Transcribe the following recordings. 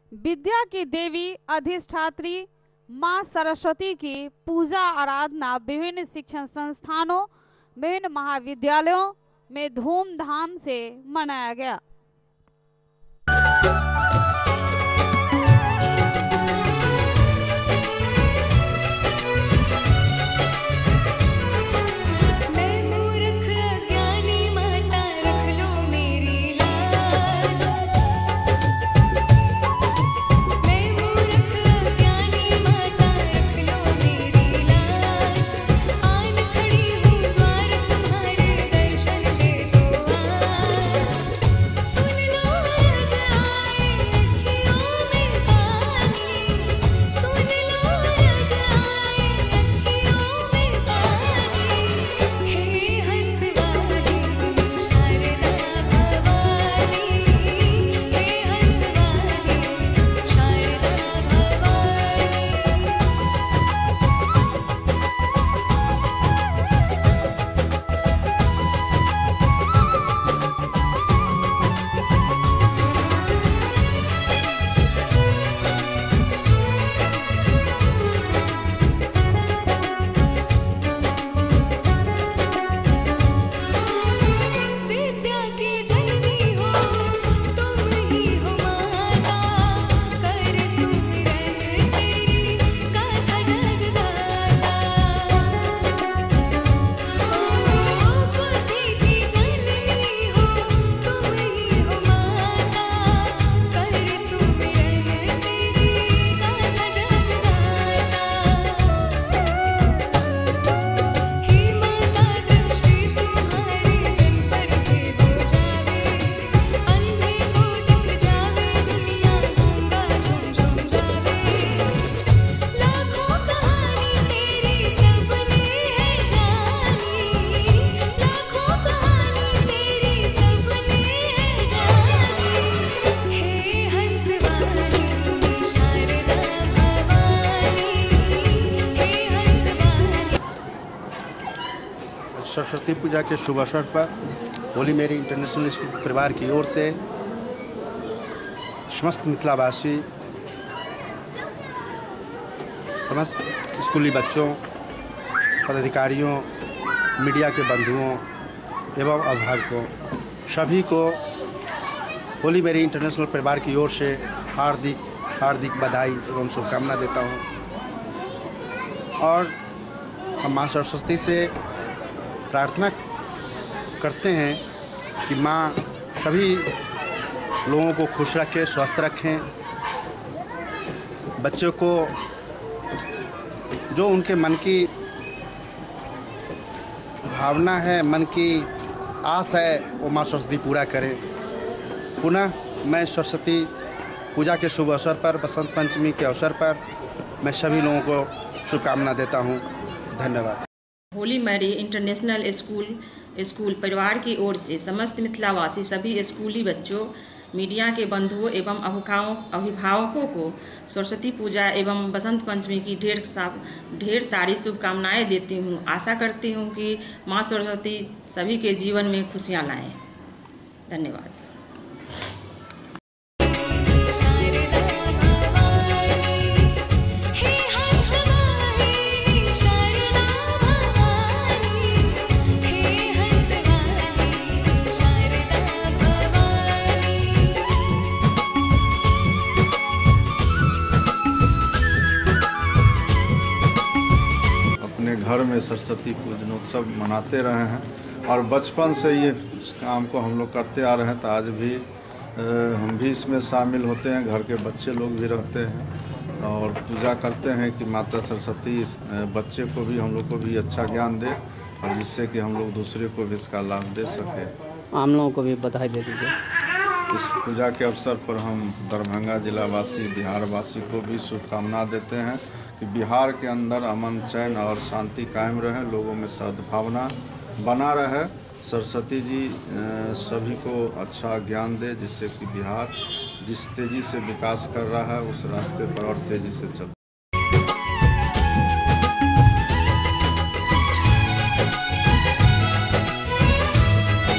विद्या की देवी अधिष्ठात्री माँ सरस्वती की पूजा आराधना विभिन्न शिक्षण संस्थानों, विभिन्न महाविद्यालयों में धूमधाम से मनाया गया। सरस्वती पूजा के शुभ अवसर पर होली मेरी इंटरनेशनल स्कूल परिवार की ओर से समस्त मिथिलावासी, समस्त स्कूली बच्चों, पदाधिकारियों, मीडिया के बंधुओं एवं अभिभावकों सभी को होली मेरी इंटरनेशनल परिवार की ओर से हार्दिक बधाई एवं शुभकामना देता हूँ। और हम माँ सरस्वती से प्रार्थना करते हैं कि माँ सभी लोगों को खुश रखें, स्वस्थ रखें, बच्चों को जो उनके मन की भावना है, मन की आस है, वो माँ सरस्वती पूरा करें। पुनः मैं सरस्वती पूजा के शुभ अवसर पर, बसंत पंचमी के अवसर पर मैं सभी लोगों को शुभकामना देता हूँ। धन्यवाद। होली मैरी इंटरनेशनल स्कूल परिवार की ओर से समस्त मिथिलावासी सभी स्कूली बच्चों, मीडिया के बंधुओं एवं अभिभावकों को सरस्वती पूजा एवं बसंत पंचमी की ढेर सारी शुभकामनाएं देती हूं। आशा करती हूं कि मां सरस्वती सभी के जीवन में खुशियां लाएं। धन्यवाद। घर में सरस्वती पूजनोत्सव मनाते रहे हैं और बचपन से ये काम को हम लोग करते आ रहे हैं, तो आज भी हम भी इसमें शामिल होते हैं। घर के बच्चे लोग भी रहते हैं और पूजा करते हैं कि माता सरस्वती बच्चे को भी, हम लोग को भी अच्छा ज्ञान दे और जिससे कि हम लोग दूसरे को भी इसका लाभ दे सकें। हम लोगों को भी बधाई दे दीजिए। इस पूजा के अवसर पर हम दरभंगा जिलावासी, बिहारवासी को भी शुभकामना देते हैं कि बिहार के अंदर अमन, चैन और शांति कायम रहे, लोगों में सद्भावना बना रहे। सरस्वती जी सभी को अच्छा ज्ञान दे, जिससे कि बिहार जिस तेज़ी से विकास कर रहा है उस रास्ते पर और तेज़ी से चल।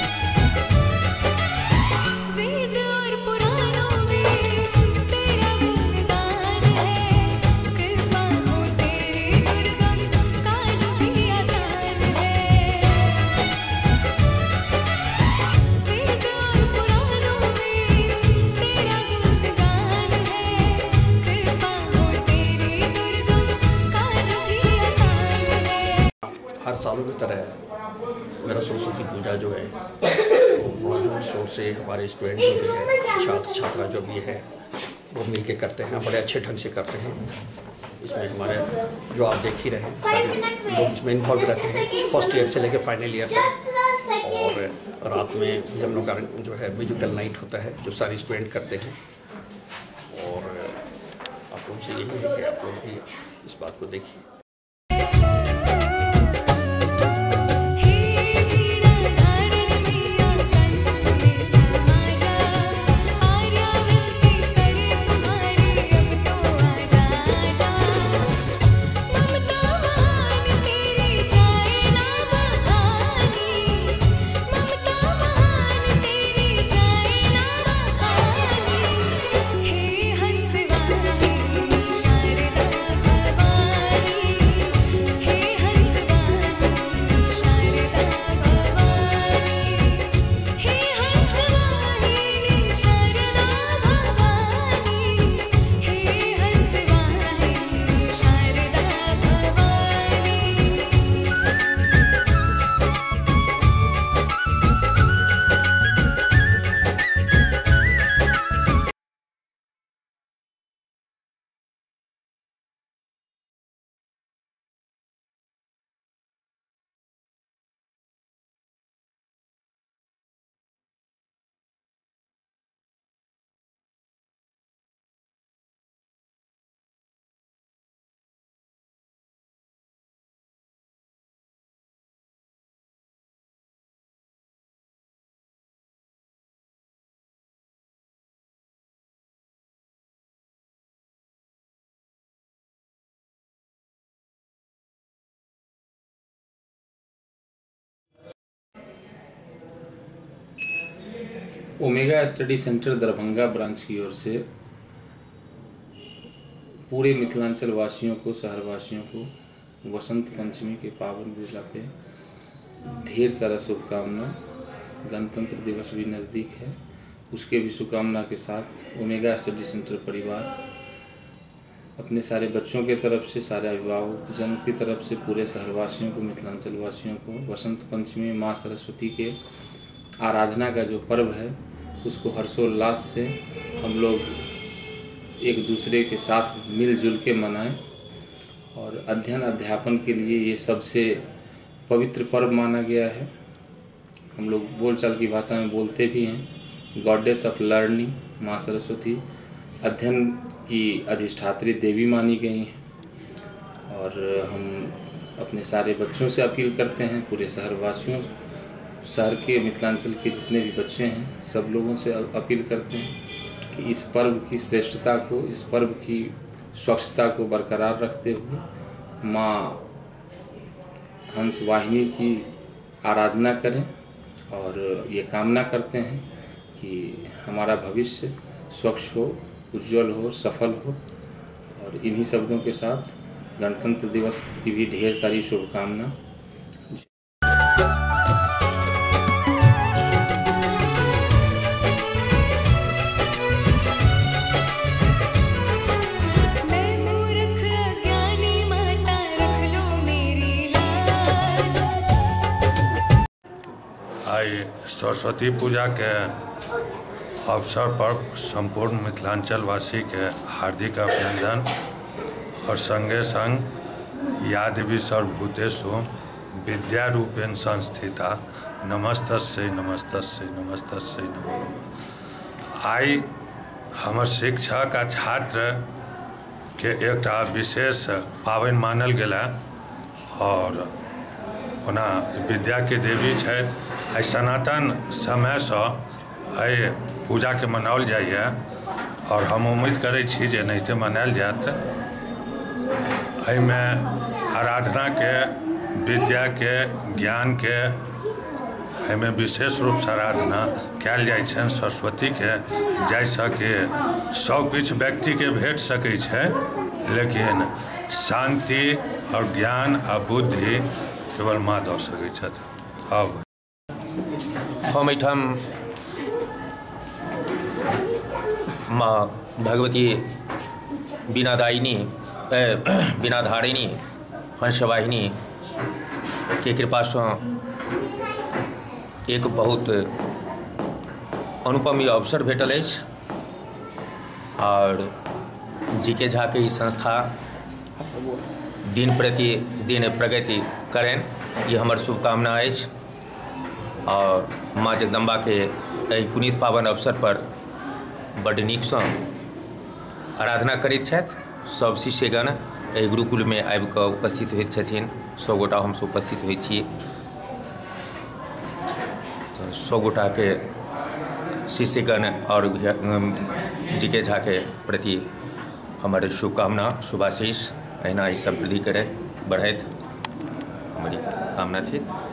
वेद और पुराणों में तेरा से हमारे स्टूडेंट जो भी है, छात्र छात्रा जो भी है, वो मिल के करते हैं, बड़े अच्छे ढंग से करते हैं। इसमें हमारे जो आप देख ही रहे हैं सारे लोग इसमें इन्वॉल्व रहते हैं, फर्स्ट ईयर से लेकर फाइनल ईयर तक। और रात में भी हम लोग का जो है म्यूजिकल नाइट होता है, जो सारे स्टूडेंट करते हैं। और आप लोगों से यही है कि आप लोग भी इस बात को देखिए। Omega study centre Darbhanga branch की ओर से पूरे मिथिलांचल वासियों को, शहर वासियों को वसंत पंचमी के पावन बेला पे ढेर सारा शुभकामना। गणतंत्र दिवस भी नज़दीक है, उसके भी शुभकामना के साथ ओमेगा स्टडी सेंटर परिवार अपने सारे बच्चों के तरफ से, सारे अभिभावक जन की तरफ से पूरे शहरवासियों को, मिथिलांचल वासियों को वसंत पंचमी माँ सरस्वती के आराधना का जो पर्व है उसको हर्षोल्लास से हम लोग एक दूसरे के साथ मिलजुल के मनाएं। और अध्ययन अध्यापन के लिए ये सबसे पवित्र पर्व माना गया है। हम लोग बोलचाल की भाषा में बोलते भी हैं, गॉडेस ऑफ लर्निंग माँ सरस्वती अध्ययन की अधिष्ठात्री देवी मानी गई हैं। और हम अपने सारे बच्चों से अपील करते हैं, पूरे शहरवासियों, शहर के मिथिलांचल के जितने भी बच्चे हैं, सब लोगों से अपील करते हैं कि इस पर्व की श्रेष्ठता को, इस पर्व की स्वच्छता को बरकरार रखते हुए माँ हंस वाहिनी की आराधना करें। और ये कामना करते हैं कि हमारा भविष्य स्वच्छ हो, उज्जवल हो, सफल हो। और इन्हीं शब्दों के साथ गणतंत्र दिवस की भी ढेर सारी शुभकामना। सरस्वती पूजा के अवसर पर संपूर्ण मिथिलांचल वासी के हार्दिक अभिनंदन। और संगे संग या देवी सर्वभूतेषु विद्यारूपेण संस्थिता नमस्तस्यै नमस्तस्यै नमस्तस्यै नमो नमः। आई हमर शिक्षक आ छात्र के एकटा विशेष पावन मानल गेला। और ओना विद्या के देवी छथि। आई सनातन समय से आई पूजा के मनाओल जाइए और हम उम्मीद करै छी जे एनाहिते मनायल जायत। एहिमे आराधना के, विद्या के, ज्ञान के एहिमे विशेष रूप से आराधना कयल जाइ छनि सरस्वती के, जाहिसँ कि सब किछु व्यक्ति के भेट सकै छै, लेकिन शांति और ज्ञान आ बुद्धि केवल माँ दऽ सकै छथि। अब हम एहिठाम माँ भगवती बीनादायिनी बीनाधारिणी हंसवाहिनी के कृपा से एक बहुत अनुपम ई अवसर भेटल अछि और जी.के. झा के ई संस्था दिन प्रतिदिन प्रगति करें, ये हमर शुभकामना अछि। और माँ जगदम्बा के एहि पुनीत पावन अवसर पर बड्ड नीकसँ आराधना करैत छथि। सब शिष्यगण एहि गुरुकुल में आबि कऽ उपस्थित होइत छथिन। 100 गोटा हमसब उपस्थित होइत छी। तो 100 गोटा के शिष्यगण और जी.के. झा के प्रति हमारे शुभकामना शुभाशीष अहिना ई सब वृद्धि करे बढ़ैत हमारी कामना थी।